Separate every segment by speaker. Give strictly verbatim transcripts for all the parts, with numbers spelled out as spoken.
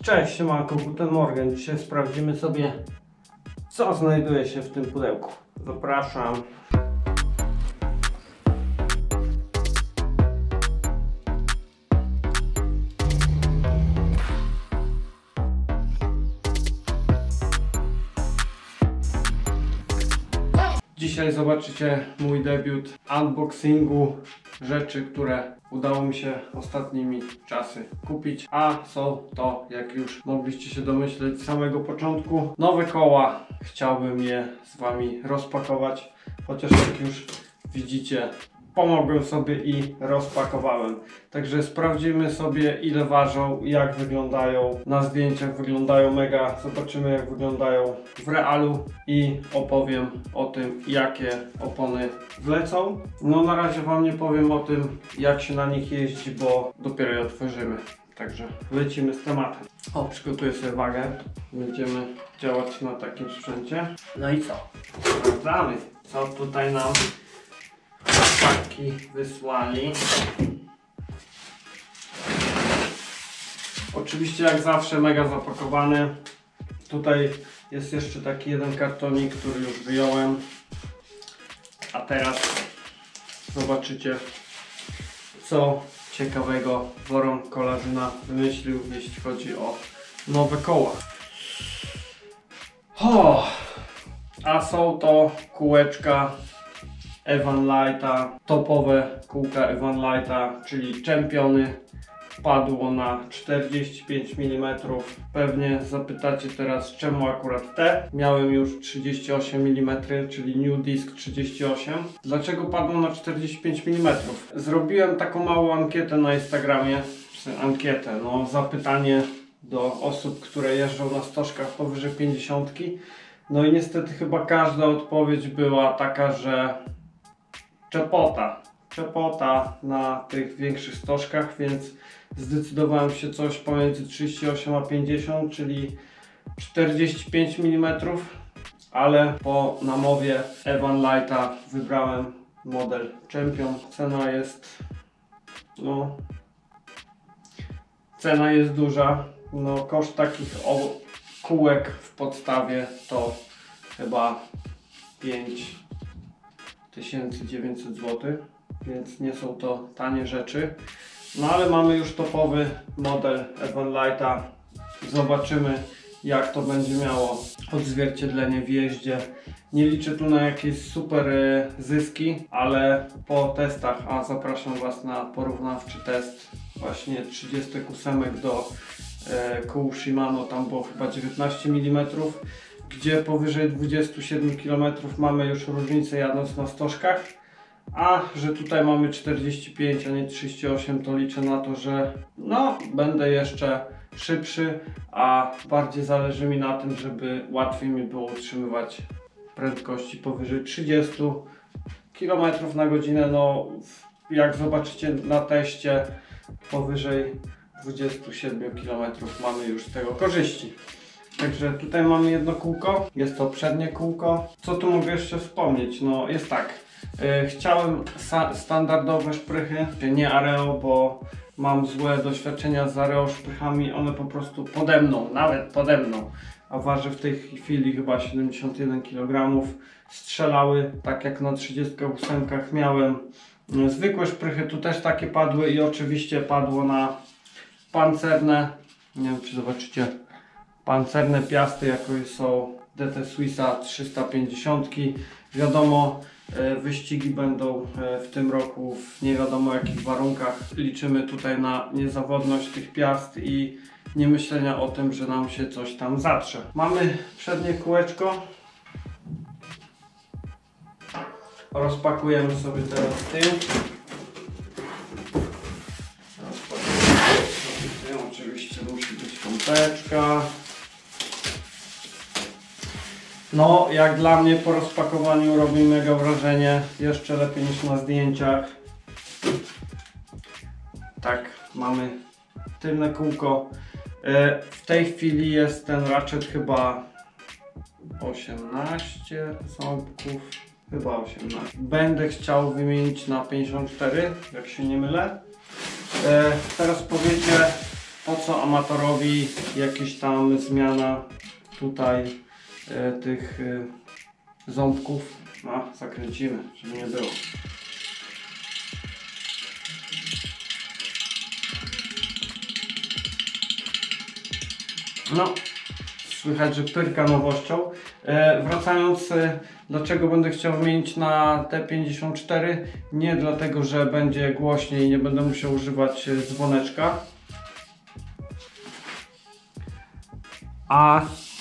Speaker 1: Cześć, siemanko, guten Morgen. Dzisiaj sprawdzimy sobie, co znajduje się w tym pudełku. Zapraszam. Dzisiaj zobaczycie mój debiut unboxingu rzeczy, które udało mi się ostatnimi czasy kupić, a są to, jak już mogliście się domyśleć z samego początku, nowe koła. Chciałbym je z wami rozpakować, chociaż jak już widzicie, pomogłem sobie i rozpakowałem. Także sprawdzimy sobie, ile ważą, jak wyglądają. Na zdjęciach wyglądają mega. Zobaczymy, jak wyglądają w realu i opowiem o tym, jakie opony wlecą. No na razie wam nie powiem o tym, jak się na nich jeździ, bo dopiero je otworzymy. Także lecimy z tematem. O, przygotuję sobie wagę. Będziemy działać na takim sprzęcie. No i co? Sprawdzamy, co tutaj nam chłopaki wysłali. Oczywiście jak zawsze mega zapakowany. Tutaj jest jeszcze taki jeden kartonik, który już wyjąłem. A teraz zobaczycie, co ciekawego Woron Kolażyna wymyślił, jeśli chodzi o nowe koła. O, a są to kółeczka Evanlighta, topowe kółka Evanlighta, czyli czempiony. Padło na czterdzieści pięć milimetrów. Pewnie zapytacie teraz, czemu akurat te. Miałem już trzydzieści osiem milimetrów, czyli New Disc trzydzieści osiem. Dlaczego padło na czterdzieści pięć milimetrów? Zrobiłem taką małą ankietę na Instagramie. Ankietę, no zapytanie do osób, które jeżdżą na stożkach powyżej pięćdziesiątki. No i niestety chyba każda odpowiedź była taka, że czepota. Czepota na tych większych stożkach, więc zdecydowałem się coś pomiędzy trzydzieści osiem a pięćdziesiąt, czyli czterdzieści pięć milimetrów, ale po namowie Evanlighta wybrałem model Champion. Cena jest, no, cena jest duża. No, koszt takich kółek w podstawie to chyba pięć tysięcy dziewięćset złotych, więc nie są to tanie rzeczy. No ale mamy już topowy model Evanlighta. Zobaczymy, jak to będzie miało odzwierciedlenie w jeździe. Nie liczę tu na jakieś super zyski, ale po testach, a zapraszam was na porównawczy test właśnie trzydzieści osiem do e, kół Shimano, tam było chyba dziewiętnaście milimetrów, gdzie powyżej dwudziestu siedmiu kilometrów mamy już różnicę jadąc na stożkach. A że tutaj mamy czterdzieści pięć, a nie trzydzieści osiem, to liczę na to, że no, będę jeszcze szybszy, a bardziej zależy mi na tym, żeby łatwiej mi było utrzymywać prędkości powyżej trzydziestu kilometrów na godzinę. No, jak zobaczycie na teście, powyżej dwudziestu siedmiu kilometrów mamy już z tego korzyści. Także tutaj mamy jedno kółko, jest to przednie kółko. Co tu mogę jeszcze wspomnieć? No jest tak. Yy, chciałem standardowe szprychy, nie Areo, bo mam złe doświadczenia z Areo szprychami, one po prostu pode mną, nawet pode mną, a waży w tej chwili chyba siedemdziesiąt jeden kilogramów, strzelały tak jak na trzydziestu ósemkach miałem. Yy, zwykłe szprychy tu też takie padły i oczywiście padło na pancerne, nie wiem czy zobaczycie, pancerne piasty, jakie są D T Swissa trzysta pięćdziesiąt. Wiadomo, wyścigi będą w tym roku w nie wiadomo jakich warunkach. Liczymy tutaj na niezawodność tych piast i nie myślenia o tym, że nam się coś tam zatrze. Mamy przednie kółeczko. Rozpakujemy sobie teraz tył. Rozpakujemy sobie tył. Oczywiście musi być pompeczka. No, jak dla mnie po rozpakowaniu robi mega wrażenie, jeszcze lepiej niż na zdjęciach. Tak, mamy tylne kółko. W tej chwili jest ten ratchet chyba osiemnaście ząbków, chyba osiemnaście. Będę chciał wymienić na pięćdziesiąt cztery, jak się nie mylę. Teraz powiecie, po co amatorowi jakaś tam zmiana tutaj e, tych e, ząbków. No, zakręcimy, żeby nie było. No, słychać, że pyrka nowością. E, wracając, e, dlaczego będę chciał wymienić na T pięćdziesiąt cztery? Nie dlatego, że będzie głośniej i nie będę musiał używać dzwoneczka. A...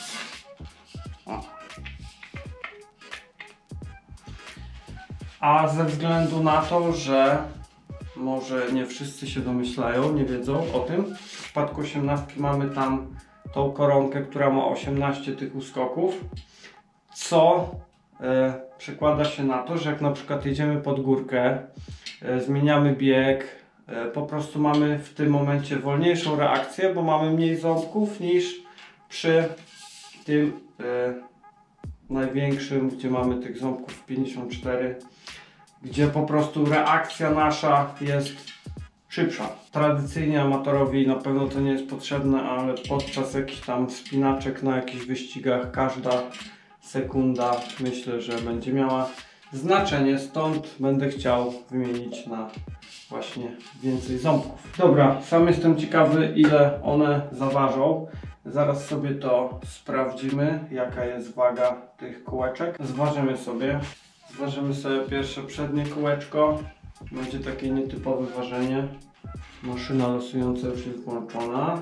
Speaker 1: A ze względu na to, że może nie wszyscy się domyślają, nie wiedzą o tym. W przypadku osiemnastki mamy tam tą koronkę, która ma osiemnaście tych uskoków, co e, przekłada się na to, że jak na przykład jedziemy pod górkę, e, zmieniamy bieg, e, po prostu mamy w tym momencie wolniejszą reakcję, bo mamy mniej ząbków niż przy tym e, największym, gdzie mamy tych ząbków pięćdziesiąt cztery, gdzie po prostu reakcja nasza jest szybsza. Tradycyjnie amatorowi na pewno to nie jest potrzebne, ale podczas jakichś tam spinaczek na jakichś wyścigach każda sekunda myślę, że będzie miała znaczenie, stąd będę chciał wymienić na właśnie więcej ząbków. Dobra, sam jestem ciekawy, ile one zaważą. Zaraz sobie to sprawdzimy, jaka jest waga tych kółeczek. Zważymy sobie. Zważymy sobie pierwsze przednie kółeczko. Będzie takie nietypowe ważenie. Maszyna losująca już jest włączona.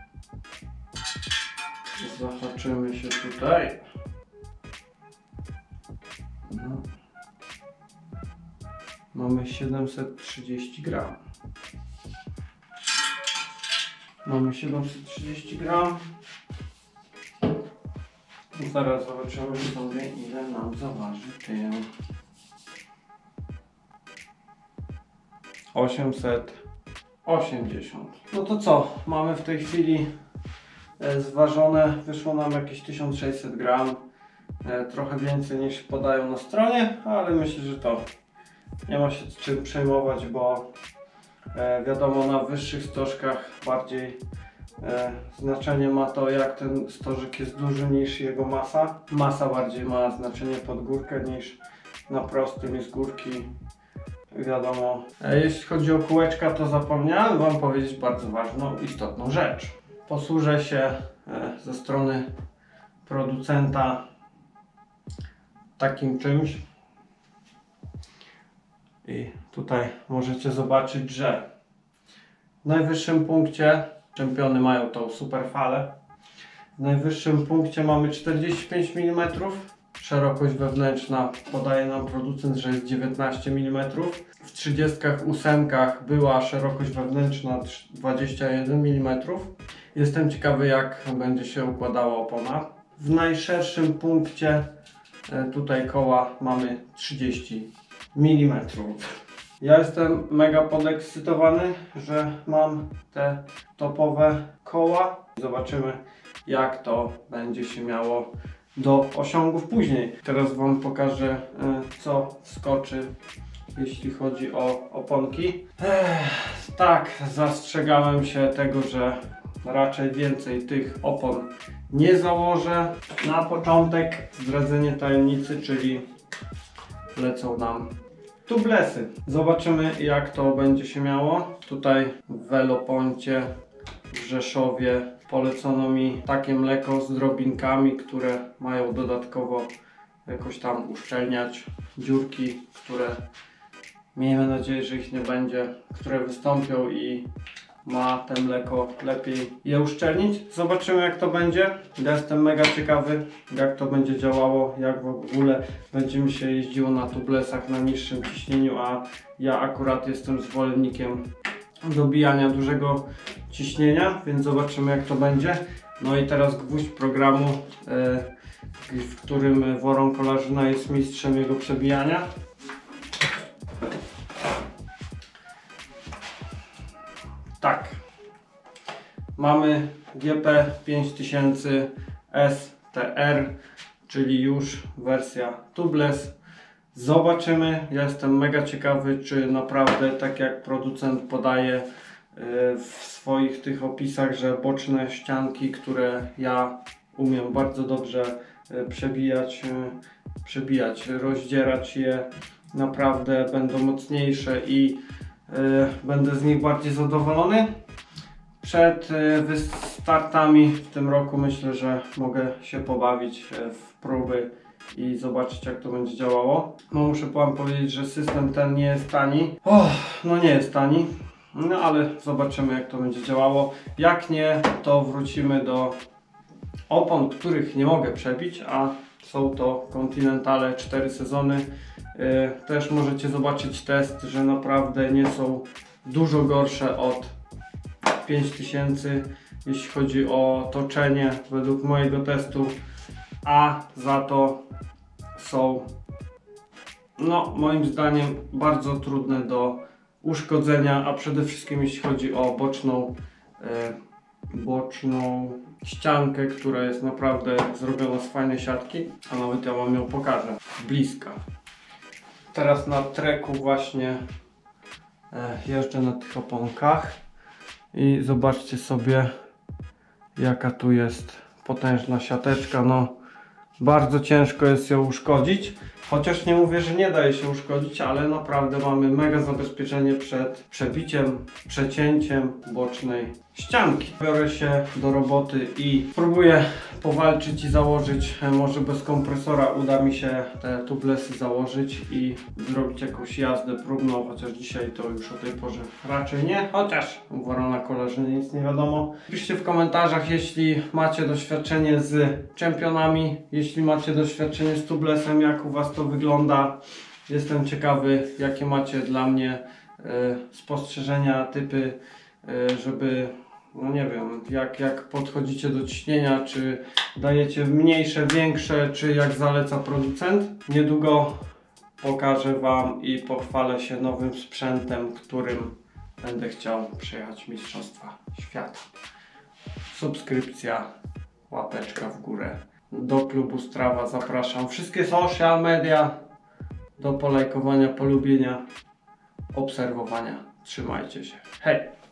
Speaker 1: Zahaczymy się tutaj. No. Mamy siedemset trzydzieści gram. Mamy siedemset trzydzieści gram. I zaraz zobaczymy sobie, ile nam zaważy tył. osiemset osiemdziesiąt. No to co? Mamy w tej chwili e, zważone. Wyszło nam jakieś tysiąc sześćset gram. E, trochę więcej niż podają na stronie, ale myślę, że to nie ma się czym przejmować, bo e, wiadomo, na wyższych stożkach bardziej e, znaczenie ma to, jak ten stożek jest duży niż jego masa. Masa bardziej ma znaczenie pod górkę niż na prostym i z górki. Wiadomo. E, jeśli chodzi o kółeczka, to zapomniałem Wam powiedzieć bardzo ważną, istotną rzecz. Posłużę się e, ze strony producenta takim czymś. I tutaj możecie zobaczyć, że w najwyższym punkcie czempiony mają tą super falę. W najwyższym punkcie mamy czterdzieści pięć milimetrów. Szerokość wewnętrzna podaje nam producent, że jest dziewiętnaście milimetrów. W trzydzieści osiem była szerokość wewnętrzna dwadzieścia jeden milimetrów. Jestem ciekawy, jak będzie się układała opona. W najszerszym punkcie tutaj koła mamy trzydzieści milimetrów. Ja jestem mega podekscytowany, że mam te topowe koła. Zobaczymy, jak to będzie się miało do osiągów później. Teraz Wam pokażę, co wskoczy, jeśli chodzi o oponki. Ech, tak, zastrzegałem się tego, że raczej więcej tych opon nie założę. Na początek zdradzenie tajemnicy, czyli lecą nam tubelessy. Zobaczymy, jak to będzie się miało. Tutaj w Veloponcie w Rzeszowie polecono mi takie mleko z drobinkami, które mają dodatkowo jakoś tam uszczelniać dziurki, które miejmy nadzieję, że ich nie będzie, które wystąpią i ma te mleko lepiej je uszczelnić. Zobaczymy, jak to będzie. Ja jestem mega ciekawy, jak to będzie działało, jak w ogóle będzie mi się jeździło na tubelessach na niższym ciśnieniu, a ja akurat jestem zwolennikiem dobijania dużego ciśnienia, więc zobaczymy, jak to będzie. No i teraz gwóźdź programu, w którym Woron Kolarzyna jest mistrzem jego przebijania. Tak, mamy G P pięć tysięcy S T R, czyli już wersja tubeless. Zobaczymy, ja jestem mega ciekawy, czy naprawdę tak jak producent podaje, w swoich tych opisach, że boczne ścianki, które ja umiem bardzo dobrze przebijać, przebijać, rozdzierać je, naprawdę będą mocniejsze i będę z nich bardziej zadowolony. Przed startami w tym roku myślę, że mogę się pobawić w próby i zobaczyć, jak to będzie działało. No muszę wam powiedzieć, że system ten nie jest tani. Oh, no nie jest tani, no ale zobaczymy, jak to będzie działało. Jak nie, to wrócimy do opon, których nie mogę przebić, a są to Continentale cztery sezony. Yy, też możecie zobaczyć test, że naprawdę nie są dużo gorsze od pięć tysięcy, jeśli chodzi o toczenie według mojego testu, a za to są, no moim zdaniem, bardzo trudne do uszkodzenia, a przede wszystkim jeśli chodzi o boczną, yy, boczną ściankę, która jest naprawdę zrobiona z fajnej siatki, a nawet ja wam ją pokażę z bliska. Teraz na treku właśnie yy, jeżdżę na tych oponkach i zobaczcie sobie, jaka tu jest potężna siateczka. No bardzo ciężko jest ją uszkodzić, chociaż nie mówię, że nie daje się uszkodzić, ale naprawdę mamy mega zabezpieczenie przed przebiciem, przecięciem bocznej ścianki. Biorę się do roboty i próbuję powalczyć i założyć, może bez kompresora uda mi się te tubelessy założyć i zrobić jakąś jazdę próbną, chociaż dzisiaj to już o tej porze raczej nie, chociaż u Warona koleży nic nie wiadomo. Piszcie w komentarzach, jeśli macie doświadczenie z czempionami, jeśli macie doświadczenie z tubelessem, jak u was to wygląda. Jestem ciekawy, jakie macie dla mnie y, spostrzeżenia, typy, y, żeby, no nie wiem, jak, jak podchodzicie do ciśnienia, czy dajecie mniejsze, większe, czy jak zaleca producent. Niedługo pokażę wam i pochwalę się nowym sprzętem, którym będę chciał przejechać Mistrzostwa Świata. Subskrypcja, łapeczka w górę. Do klubu Strava zapraszam. Wszystkie social media do polajkowania, polubienia, obserwowania. Trzymajcie się. Hej!